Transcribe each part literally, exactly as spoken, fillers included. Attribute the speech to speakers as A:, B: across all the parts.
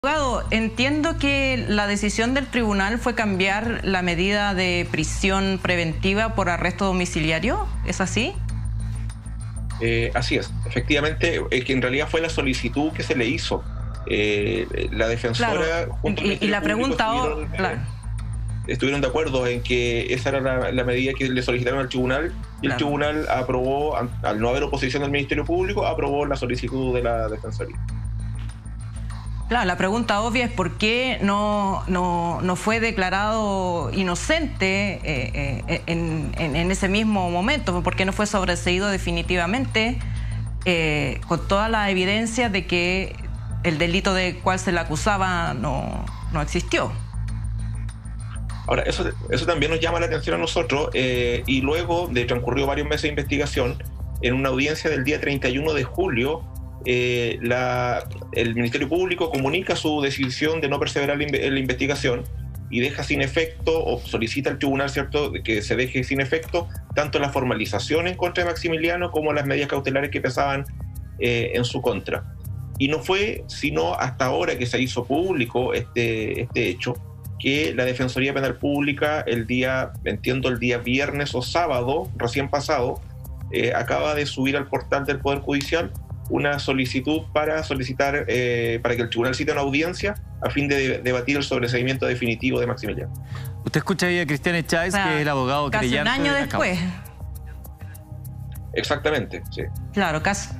A: Abogado, entiendo que la decisión del tribunal fue cambiar la medida de prisión preventiva por arresto domiciliario, ¿es así?
B: Eh, así es, efectivamente, eh, que en realidad fue la solicitud que se le hizo. Eh, la defensora
A: Claro,
B: junto al
A: y, y
B: Ministerio
A: la
B: Público
A: pregunta, o-
B: estuvieron,
A: claro,
B: estuvieron de acuerdo en que esa era la, la medida que le solicitaron al tribunal, y el
A: Claro.
B: tribunal aprobó, al, al no haber oposición del Ministerio Público, aprobó la solicitud de la defensoría.
A: claro, la pregunta obvia es por qué no, no, no fue declarado inocente eh, eh, en, en, en ese mismo momento, por qué no fue sobreseído definitivamente eh, con toda la evidencia de que el delito de cual se le acusaba no, no existió.
B: Ahora, eso, eso también nos llama la atención a nosotros, eh, y luego de transcurrido varios meses de investigación, en una audiencia del día treinta y uno de julio, eh, la, el Ministerio Público comunica su decisión de no perseverar en la investigación y deja sin efecto, o solicita al tribunal, ¿cierto?, que se deje sin efecto tanto la formalización en contra de Maximiliano como las medidas cautelares que pesaban eh, en su contra. Y no fue sino hasta ahora que se hizo público este, este hecho, que la Defensoría Penal Pública el día, entiendo el día viernes o sábado, recién pasado, eh, acaba de subir al portal del Poder Judicial una solicitud para solicitar, eh, para que el tribunal cite una audiencia a fin de debatir el sobreseimiento definitivo de Maximiliano.
C: Usted escucha ahí a Cristian Echáez,
A: O sea,
C: que es el abogado
A: casi
C: creyente
A: un año
C: de la
A: después.
C: causa.
B: Exactamente, sí.
A: Claro, casi.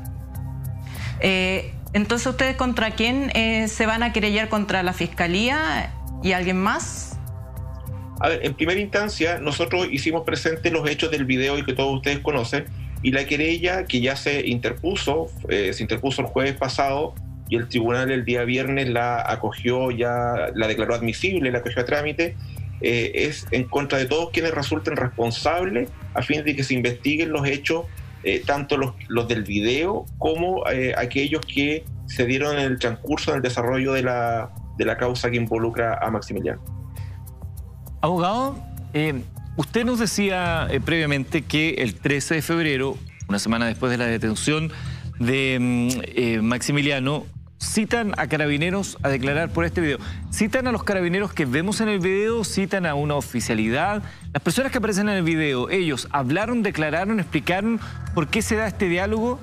A: Eh, entonces, ¿ustedes contra quién eh, se van a querellar? ¿Contra la Fiscalía y alguien más?
B: A ver, en primera instancia, nosotros hicimos presentes los hechos del video y que todos ustedes conocen, y la querella que ya se interpuso, eh, se interpuso el jueves pasado, y el tribunal el día viernes la acogió, ya la declaró admisible, la acogió a trámite, eh, es en contra de todos quienes resulten responsables a fin de que se investiguen los hechos, eh, tanto los, los del video como eh, aquellos que se dieron en el transcurso, en el desarrollo de la, de la causa que involucra a Maximiliano.
C: Abogado, eh, usted nos decía eh, previamente que el trece de febrero, una semana después de la detención de mm, eh, Maximiliano, citan a carabineros a declarar por este video. ¿Citan a los carabineros que vemos en el video? ¿Citan a una oficialidad? Las personas que aparecen en el video, ¿ellos hablaron, declararon, explicaron por qué se da este diálogo?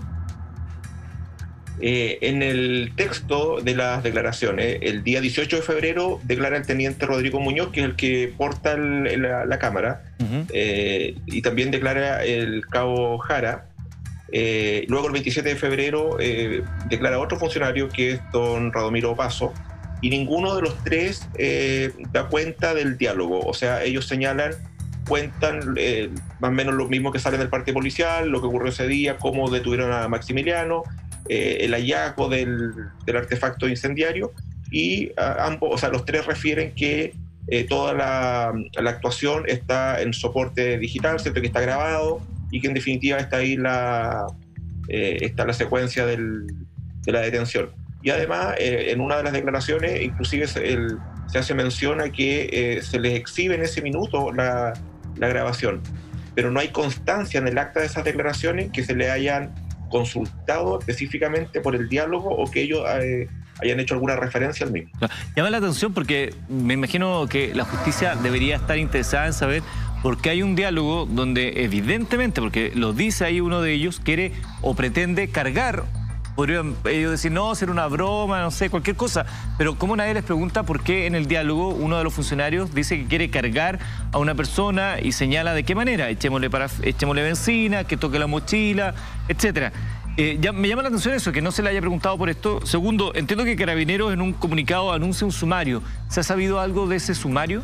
B: Eh, en el texto de las declaraciones, el día dieciocho de febrero declara el teniente Rodrigo Muñoz, que es el que porta el, la, la cámara, uh-huh. eh, y también declara el cabo Jara. Eh, luego el veintisiete de febrero eh, declara otro funcionario, que es don Radomiro Paso, y ninguno de los tres eh, da cuenta del diálogo. O sea, ellos señalan, cuentan eh, más o menos lo mismo que sale del parte policial, lo que ocurrió ese día, cómo detuvieron a Maximiliano, Eh, el hallazgo del, del artefacto incendiario, y a, ambos, o sea, los tres refieren que eh, toda la, la actuación está en soporte digital, ¿cierto?, que está grabado, y que en definitiva está ahí la, eh, está la secuencia del, de la detención. Y además, eh, en una de las declaraciones, inclusive se, el, se hace mención a que eh, se les exhibe en ese minuto la, la grabación, pero no hay constancia en el acta de esas declaraciones que se le hayan consultado específicamente por el diálogo o que ellos eh, hayan hecho alguna referencia al mismo.
C: Llama la atención porque me imagino que la justicia debería estar interesada en saber por qué hay un diálogo donde evidentemente, porque lo dice ahí uno de ellos, quiere o pretende cargar. Podrían ellos decir, no, ser una broma, no sé, cualquier cosa. Pero ¿cómo nadie les pregunta por qué en el diálogo uno de los funcionarios dice que quiere cargar a una persona y señala de qué manera? Echémosle, para, echémosle benzina, que toque la mochila, etcétera. Eh, ya, me llama la atención eso, que no se le haya preguntado por esto. Segundo, entiendo que Carabineros en un comunicado anuncia un sumario. ¿Se ha sabido algo de ese sumario?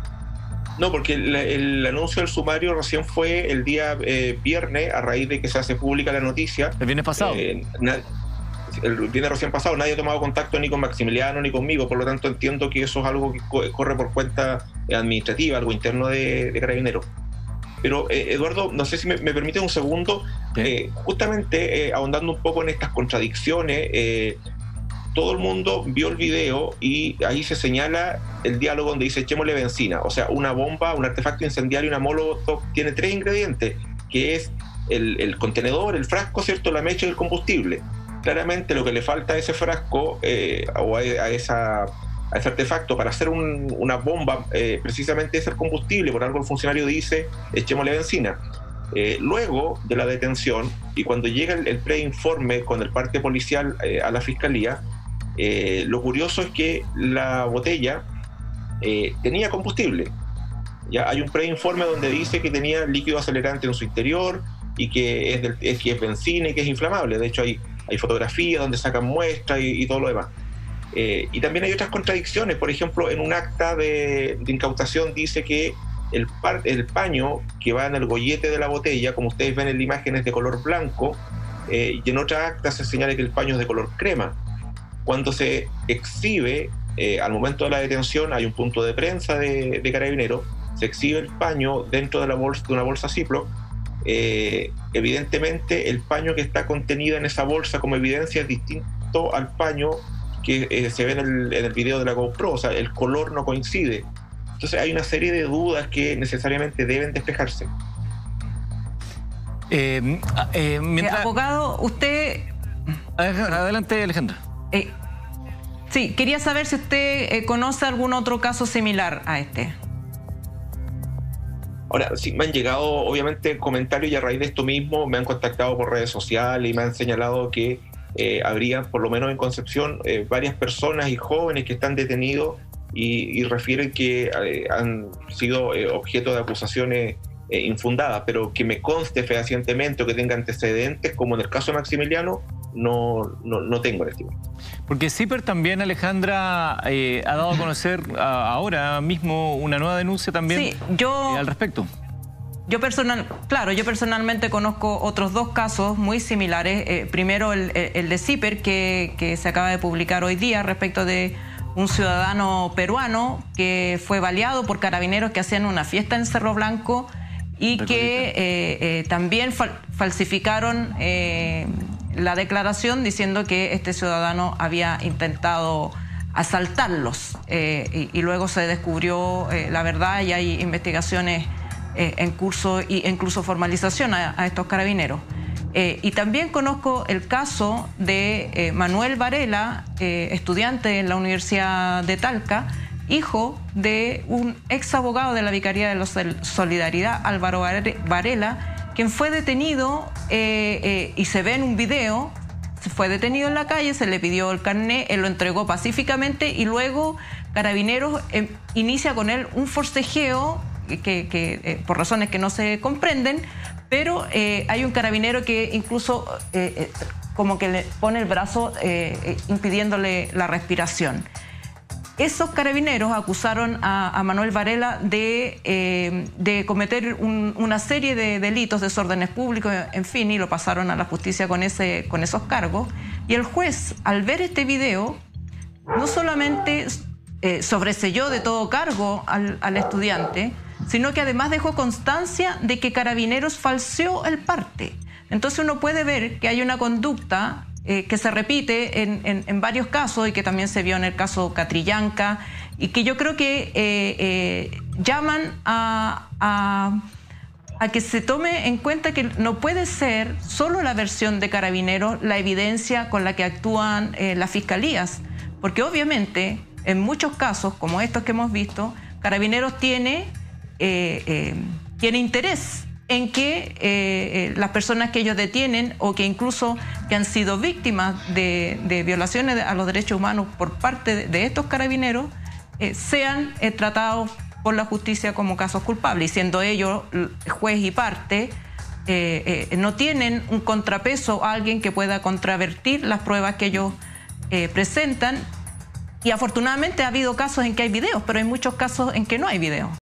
B: No, porque el, el anuncio del sumario recién fue el día eh, viernes, a raíz de que se hace pública la noticia.
C: ¿El viernes pasado?
B: Eh, el viernes recién pasado nadie ha tomado contacto ni con Maximiliano ni conmigo, por lo tanto entiendo que eso es algo que corre por cuenta administrativa, algo interno de, de Carabineros. Pero eh, Eduardo, no sé si me, me permite un segundo, ¿sí? eh, justamente eh, ahondando un poco en estas contradicciones, eh, todo el mundo vio el video y ahí se señala el diálogo donde dice echémosle benzina, o sea, una bomba, un artefacto incendiario, una molotov, tiene tres ingredientes, que es el, el contenedor, el frasco, ¿cierto?, la mecha y el combustible. claramente lo que le falta a ese frasco eh, o a, a, esa, a ese artefacto para hacer un, una bomba, eh, precisamente es el combustible. Por algo el funcionario dice, echémosle benzina. Eh, luego de la detención y cuando llega el, el preinforme con el parte policial eh, a la fiscalía, eh, lo curioso es que la botella eh, tenía combustible. Ya hay un preinforme donde dice que tenía líquido acelerante en su interior y que es, del, es, que es benzina y que es inflamable. De hecho hay, hay fotografías donde sacan muestras y, y todo lo demás. Eh, y también hay otras contradicciones. Por ejemplo, en un acta de, de incautación dice que el, par, el paño que va en el gollete de la botella, como ustedes ven en la imagen, es de color blanco, eh, y en otra acta se señala que el paño es de color crema. Cuando se exhibe, eh, al momento de la detención, hay un punto de prensa de, de Carabineros, se exhibe el paño dentro de, la bolsa, de una bolsa Ziploc. Eh, evidentemente el paño que está contenido en esa bolsa como evidencia es distinto al paño que eh, se ve en el, en el video de la GoPro, o sea, el color no coincide. Entonces hay una serie de dudas que necesariamente deben despejarse.
C: Eh, eh, mientras...
A: eh, abogado, usted...
C: Adelante, Alejandra.
A: Eh, sí, quería saber si usted eh, conoce algún otro caso similar a este.
B: Ahora, sí, me han llegado obviamente comentarios y a raíz de esto mismo me han contactado por redes sociales y me han señalado que eh, habría, por lo menos en Concepción, eh, varias personas y jóvenes que están detenidos y, y refieren que eh, han sido eh, objeto de acusaciones eh, infundadas, pero que me conste fehacientemente o que tenga antecedentes, como en el caso de Maximiliano, no, no, no tengo en este momento.
C: Porque CIPER también, Alejandra, eh, ha dado a conocer a, ahora mismo una nueva denuncia también
A: sí, yo,
C: eh, al respecto.
A: Yo personal, claro, yo personalmente conozco otros dos casos muy similares. Eh, primero el, el de CIPER, que, que se acaba de publicar hoy día respecto de un ciudadano peruano que fue baleado por carabineros que hacían una fiesta en Cerro Blanco y que eh, eh, también fal falsificaron eh, la declaración diciendo que este ciudadano había intentado asaltarlos eh, y, y luego se descubrió eh, la verdad y hay investigaciones eh, en curso e incluso formalización a, a estos carabineros. Eh, y también conozco el caso de eh, Manuel Varela, eh, estudiante en la Universidad de Talca, hijo de un ex abogado de la Vicaría de la Solidaridad, Álvaro Varela, quien fue detenido eh, eh, y se ve en un video, se fue detenido en la calle, se le pidió el carné, él lo entregó pacíficamente y luego Carabineros eh, inicia con él un forcejeo que, que eh, por razones que no se comprenden, pero eh, hay un carabinero que incluso eh, eh, como que le pone el brazo eh, eh, impidiéndole la respiración. Esos carabineros acusaron a, a Manuel Varela de, eh, de cometer un, una serie de delitos, desórdenes públicos, en fin, y lo pasaron a la justicia con, ese, con esos cargos. Y el juez, al ver este video, no solamente eh, sobreseyó de todo cargo al, al estudiante, sino que además dejó constancia de que Carabineros falseó el parte. Entonces uno puede ver que hay una conducta eh, que se repite en, en, en varios casos y que también se vio en el caso Catrillanca y que yo creo que eh, eh, llaman a, a, a que se tome en cuenta que no puede ser solo la versión de Carabineros la evidencia con la que actúan eh, las fiscalías, porque obviamente en muchos casos como estos que hemos visto, Carabineros tiene Eh, eh, tiene interés en que eh, eh, las personas que ellos detienen o que incluso que han sido víctimas de, de violaciones a los derechos humanos por parte de, de estos carabineros eh, sean eh, tratados por la justicia como casos culpables, y siendo ellos juez y parte eh, eh, no tienen un contrapeso a alguien que pueda contravertir las pruebas que ellos eh, presentan. Y afortunadamente ha habido casos en que hay videos, pero hay muchos casos en que no hay videos.